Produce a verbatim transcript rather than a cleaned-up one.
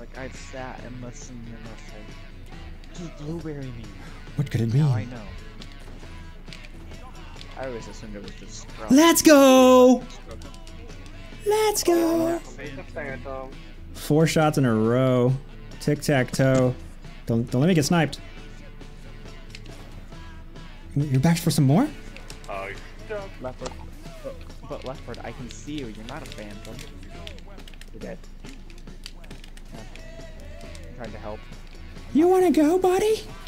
Like I've sat and listened and listened. What does blueberry mean? What could it mean? Now I know. I always assumed it was just scrub. Let's go! Let's go! Four shots in a row. Tic-tac-toe. Don't, don't let me get sniped. You're back for some more? Oh, Leopard. But, but Leopard, I can see you. You're not a phantom. You're dead. Yeah. I'm trying to help. You wanna go, buddy?